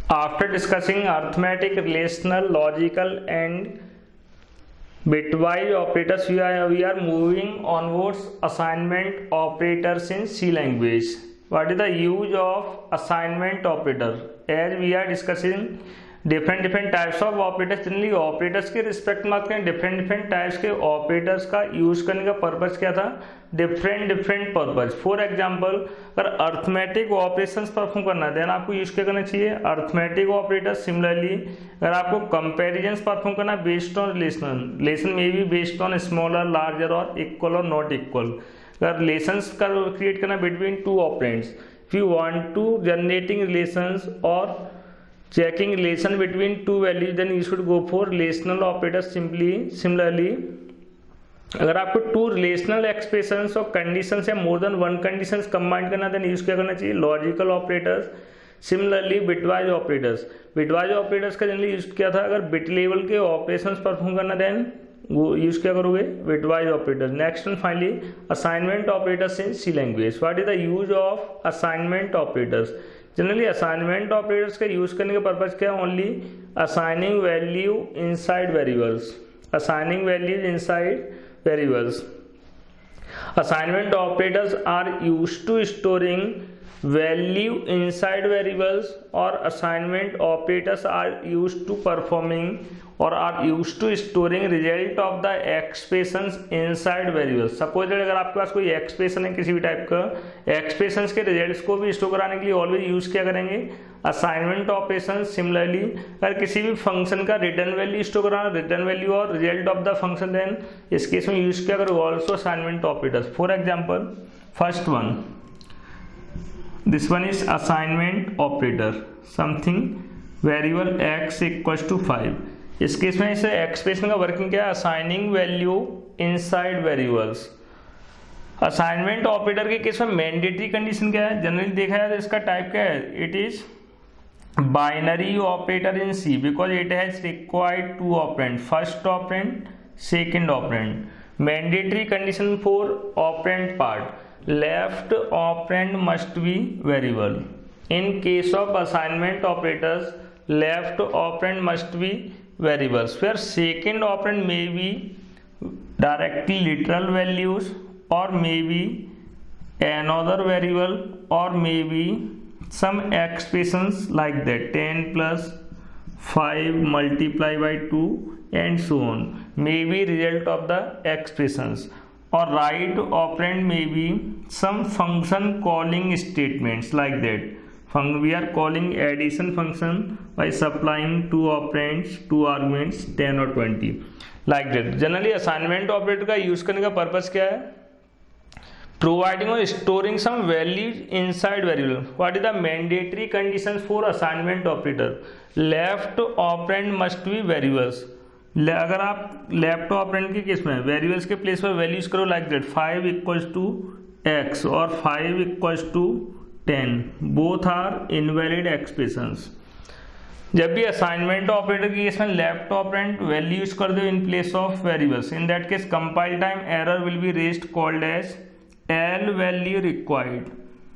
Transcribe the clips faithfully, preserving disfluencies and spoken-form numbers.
After discussing arithmetic, relational, logical, and bitwise operators, we are we are moving onwards assignment operators in C language. What is the use of assignment operator? As we are discussing different different types of operators, generally operators के respect में आते हैं different different types के operators का use करने का purpose क्या था, different different purpose. For example अगर अर्थमेटिक ऑपरेशंस परफॉर्म करना है देन आपको यूज क्या करना चाहिए, अर्थमेटिक ऑपरेटर्स. सिमिलरली अगर आपको कंपैरिजंस परफॉर्म करना बेस्ड ऑन रिलेशन, रिलेशन में भी बेस्ड ऑन स्मॉलर, लार्जर और इक्वल और नॉट इक्वल. अगर रिलेशंस का क्रिएट करना between two operands, if you want to generating relations और checking relation between two values, then you should go for relational operators simply. Similarly अगर आपको two relational expressions और conditions या more than one conditions combine करना then use क्या करना चाहिए, logical operators. Similarly bitwise operators, bitwise operators का generally use किया था अगर बिट लेवल के ऑपरेशंस परफॉर्म करना देन वो यूज क्या करोगे, bitwise operators. Next and finally assignment operators in C language. What is the use of assignment operators? Generally assignment operators का यूज करने का पर्पज क्या है, only assigning value inside variables, assigning values inside variables. Assignment operators are used to storing value inside variables और assignment operators are used to performing और are used to storing result of the expressions inside variables. Suppose अगर आपके पास कोई expression है किसी भी type का, एक्सप्रेशंस के रिजल्ट्स को भी स्टोर कराने के लिए ऑलवेज यूज क्या करेंगे, असाइनमेंट ऑपरेशन. सिमिलरली अगर किसी भी फंक्शन का रिटर्न वैल्यू स्टोर कराना, रिटर्न वैल्यू और result of the function, then इस केस में यूज क्या करोगे, also assignment operators. For example first one, this one is assignment operator, something variable x equals to five. इस case में इसे expression का वर्किंग क्या है, assigning value inside variables. Assignment operator के केस में मैंडेटरी कंडीशन क्या है, जनरली देखा जाए तो इसका टाइप क्या है, it is binary operator in C because it has required two operand, first operand second operand. Mandatory condition for operand part, left operand must be variable. In case of assignment operators, left operand must be variables, where second operand may be directly literal values or may be another variable or may be some expressions like that, ten plus five multiplied by two and so on, may be result of the expressions. Or right operand may be some function calling statements like that. We are calling addition function by supplying two operands, two arguments ten or twenty like that. Generally assignment operator का use करने का purpose क्या है, providing or storing some values inside variable. What is the mandatory conditions for assignment operator? Left operand must be variables. अगर आप left operand के case में variables के प्लेस पर वैल्यूज करो like that, five equals to X और five equals to ten, both are invalid expressions. जब भी असाइनमेंट ऑपरेटर के केस में लेफ्ट ऑपरेंड वैल्यू यूज कर दो in place of variables, in that case compile time error will be raised called as L value required.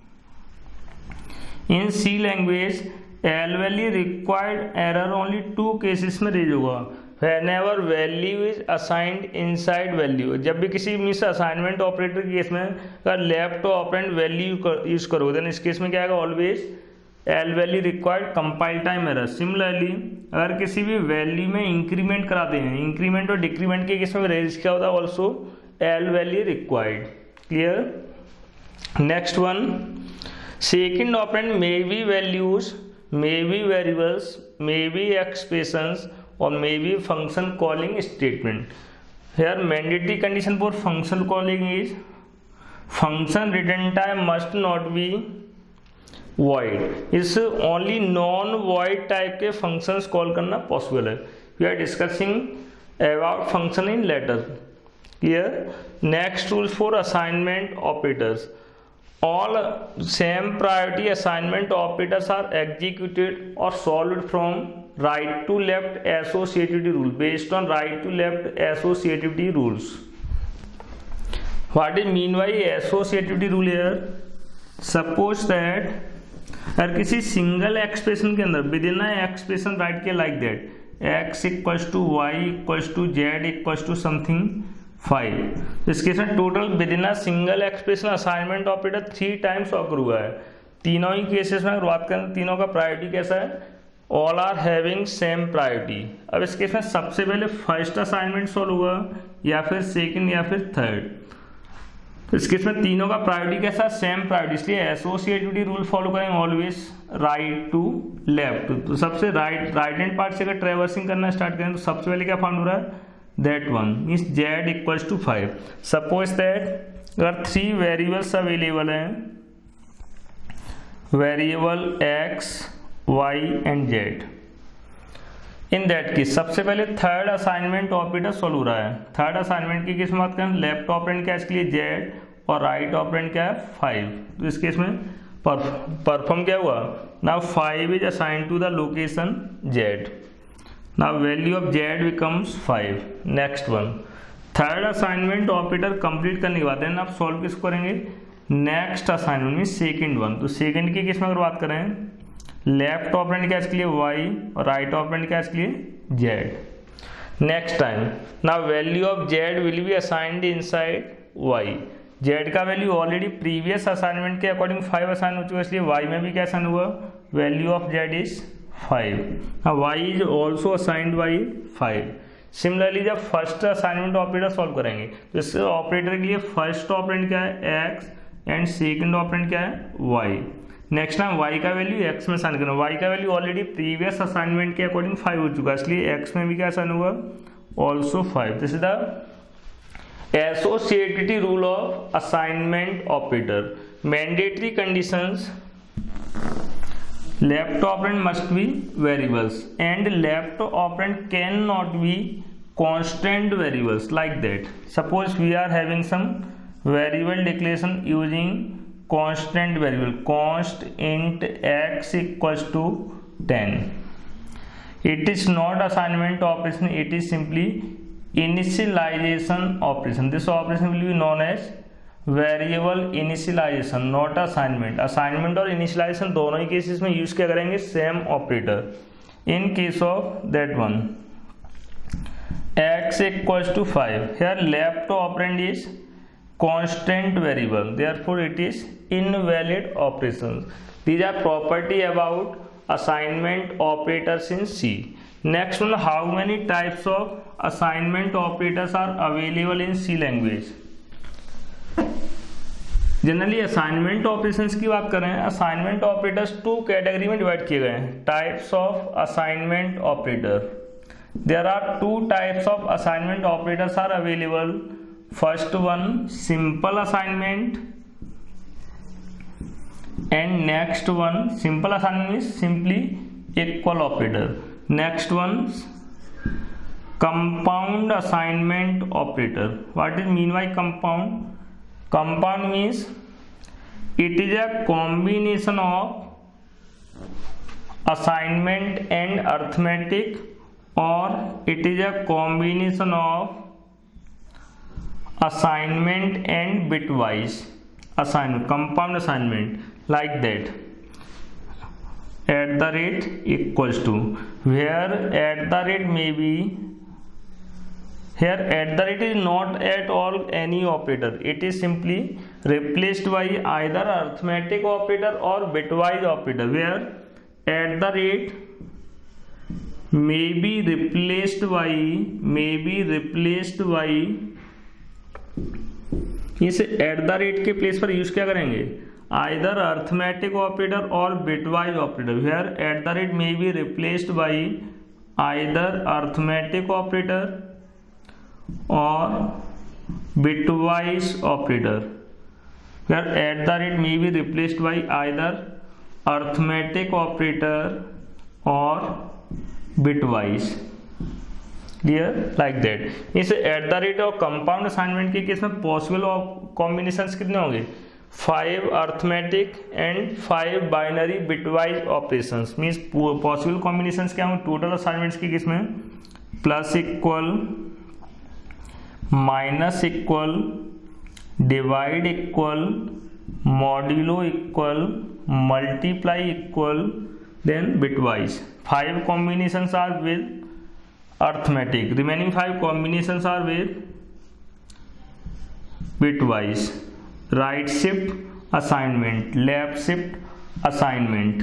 In C language L value required error only to cases में raise होगा. Whenever value is assigned inside value, जब भी किसी means assignment operator के case में अगर left operand value use करोगे then इस केस में क्या आएगा, always L value required compile time error. Similarly अगर किसी भी वैल्यू में इंक्रीमेंट कराते हैं, इंक्रीमेंट और डिक्रीमेंट के केस में रेज क्या होता है, also L value required. Clear. Next one, second operand may be values, may be variables, may be expressions or maybe function calling statement. Here mandatory condition for function calling is function return time must not be void. इस only non void type के functions call करना possible है. We are discussing about function in later. Here next rules for assignment operators. All same priority assignment operators are executed or solved from right to left associativity rule, based on right to left associativity rules. What is mean by associativity rule here? Suppose that अगर किसी single expression के अंदर within expression write किया like that x equals to Y equals to Z equals to something five, तो इस case में total within single expression assignment operator three times occur हुआ है। तीनों ही केसेस में अगर बात करें तीनों का प्रायोरिटी कैसा है, all are having same priority. अब इस केस में सबसे पहले फर्स्ट असाइनमेंट सॉल्व हुआ या फिर सेकंड या फिर थर्ड, तो इस केस में तीनों का प्रायोरिटी कैसा, सेम प्रायोरिटी, इसलिए एसोसिएटिविटी रूल फॉलो करेंगे ऑलवेज राइट टू लेफ्ट। तो सबसे राइट राइट हैंड पार्ट से अगर ट्रेवर्सिंग करना स्टार्ट करें तो सबसे पहले क्या फाउंड हो रहा है, that one means Z equals to five. Suppose that अगर थ्री वेरिएबल्स अवेलेबल हैं, variable X Y and Z, in that case सबसे पहले थर्ड असाइनमेंट ऑपरेटर सॉल्व हो रहा है। थर्ड असाइनमेंट की केस में बात करें, लेफ्ट ऑपरेंड क्या है इसके लिए जेड और राइट ऑपरेंड क्या है फाइव, तो इस केस में परफॉर्म क्या हुआ, now five is assigned to the location Z, now value of Z becomes five. Next one third assignment operator complete करने के बाद देन आप सॉल्व किसको करेंगे, next assignment mean second one. तो सेकंड की केस में अगर बात करें, लेफ्ट ऑपरेंड क्या इसके लिए वाई और राइट ऑपरेंड क्या इसके लिए Z. Next time now value of Z will be assigned inside Y, Z का वैल्यू ऑलरेडी प्रीवियस असाइनमेंट के अकॉर्डिंग फाइव असाइन हो चुका है, इसलिए वाई में भी क्या असाइन हुआ, value of Z is five, Y is also assigned by five. Similarly जब फर्स्ट असाइनमेंट ऑपरेटर सॉल्व करेंगे तो इस ऑपरेटर के लिए फर्स्ट ऑपरेंड क्या है एक्स एंड सेकंड ऑपरेंड क्या है वाई। नेक्स्ट टाइम y का वैल्यू x में असाइन करना, y का वैल्यू ऑलरेडी प्रीवियस असाइनमेंट के अकॉर्डिंग फाइव हो चुका है, इसलिए x में भी क्या असाइन हुआ, also five. This is the associativity rule of assignment operator. Mandatory conditions, left operand must be variables and left operand can not be constant variables like that. Suppose we are having some variable declaration using constant variable const int x equals to ten. It is not assignment operation, it is simply initialization operation. This operation will be known as variable initialization, not assignment. Assignment और initialization दोनों ही cases में use क्या करेंगे, same operator. In case of that one x equals to five, here left operand is constant variable, therefore it is invalid operations. These are property about assignment operators in C. Next one, how many types of assignment operators are available in C language? Generally assignment operations की बात करें, assignment operators two category में divide किए गए हैं, types of assignment operator. There are two types of assignment operators are available. First one simple assignment and next one simple assignment is simply equal operator. Next one compound assignment operator. What is mean by compound? Compound means it is a combination of assignment and arithmetic, or it is a combination of assignment and bitwise assignment, compound assignment like that. At the rate equals to, where at the rate may be, here at the rate is not at all any operator, it is simply replaced by either arithmetic operator or bitwise operator, where at the rate may be replaced by may be replaced by इस at the rate के place पर use क्या करेंगे, either arithmetic operator और bitwise operator, where at the rate may be replaced by either arithmetic operator और bitwise operator, where at the rate may be replaced by either arithmetic operator और bitwise. Clear, like that. इस at the rate और compound assignment के case में possible combinations कितने होंगे, five arithmetic and five binary bitwise operations. Means possible combinations क्या होंगे total assignments के केस में, plus equal, minus equal, divide equal, modulo equal, multiply equal, then bitwise. Five combinations are with arithmetic. Remaining five combinations are with bitwise. Right shift assignment, left shift assignment,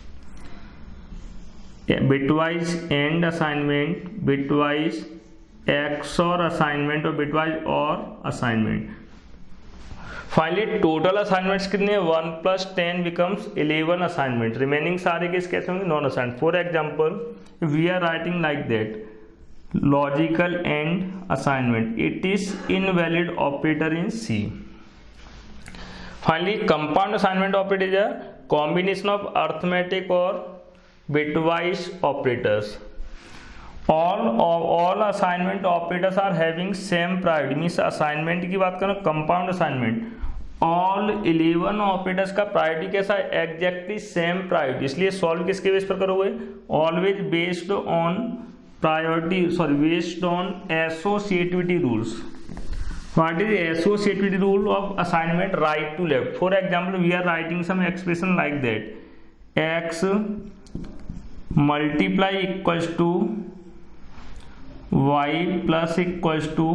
bitwise and assignment, bitwise X or assignment और bitwise और assignment. Finally total assignments कितने? one plus ten becomes eleven assignment. Remaining सारे किस कैसे होंगे? non assigned. For example, if we are writing like that, logical and assignment, it is invalid operator in C. Finally, compound assignment operator is a combination of arithmetic or bitwise operators. All all assignment operators are having same priority. Means assignment की बात करें, compound assignment, all eleven operators का priority कैसा है? Exactly same priority. इसलिए solve किसके base पर करोगे? Always based on priority, sorry, based on associativity rules. What is the associativity rule of assignment? Right to left. For example, we are writing some expression like that: x multiply equals to y plus equals to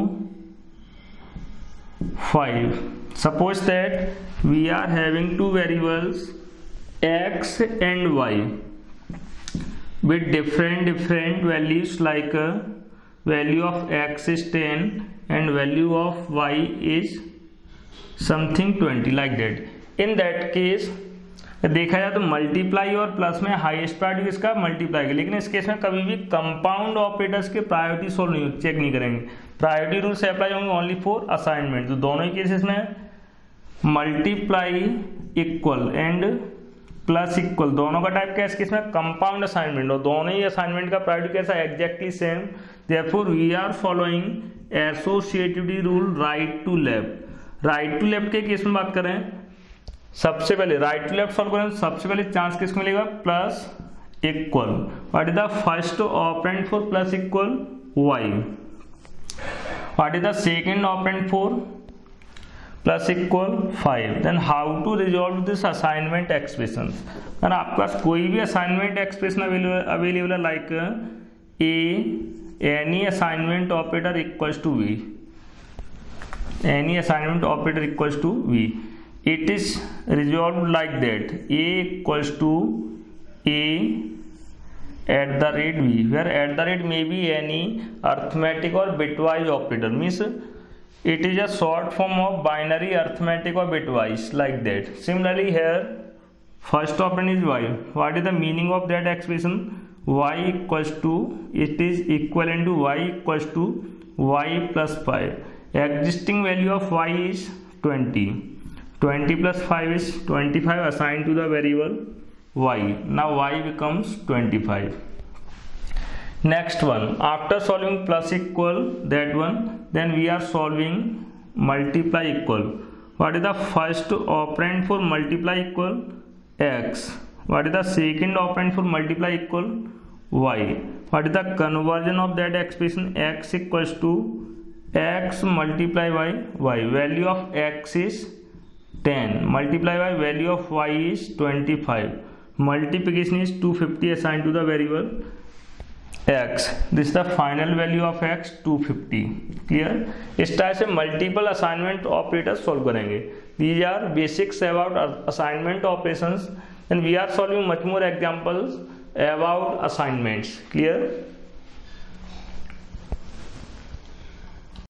five. Suppose that we are having two variables x and y with different different values, like uh, value of x is ten and value of y is something twenty, like that. In that case देखा जाए तो multiply और plus में highest priority किसका? Multiply का. लेकिन इस case में कभी भी कंपाउंड ऑपरेटर्स के प्रायोरिटी सोल्व नहीं चेक नहीं करेंगे. प्रायोरिटी रूल से अप्लाई होंगे ओनली फॉर असाइनमेंट. तो दोनों ही केसेस में multiply equal and plus equal दोनों का टाइप क्या है? इसके इसमें कंपाउंड असाइनमेंट, और दोनों ही असाइनमेंट का प्रायोरिटी कैसा है? Exactly same. Therefore we are following associativity rule right to left. Right to left के केस में बात करें, सबसे पहले राइट टू लेफ्ट सॉल्व करें, सबसे पहले चांस किसको मिलेगा? Plus equal. What is the first operand for plus equal? Y. What is the second operand for plus equal? Five. Then how to resolve this assignment expression? अगर आपके पास कोई भी असाइनमेंट एक्सप्रेशन अवेलेबल है, like a any assignment operator equals to V, any assignment operator equals to V, it is resolved like that: a equals to a at the rate v, where at the rate may be any arithmetic or bitwise operator. Means it is a short form of binary arithmetic or bitwise, like that. Similarly here first operand is y. What is the meaning of that expression? Y equals to, it is equivalent to y equals to y plus five. Existing value of y is twenty. twenty plus five is twenty-five, assigned to the variable y. Now y becomes twenty-five. Next one, after solving plus equal, that one, then we are solving multiply equal. What is the first operand for multiply equal? X. What is the second operand for multiply equal? Y. What is the conversion of that expression? X equals to x multiply by y. Value of x is ten, multiply by value of y is twenty-five. Multiplication is two hundred fifty assigned to the variable x. This is the final value of x, two hundred fifty. Clear? इस type से multiple assignment operators solve करेंगे. These are basics about assignment operations, and we are solving much more examples about assignments. Clear?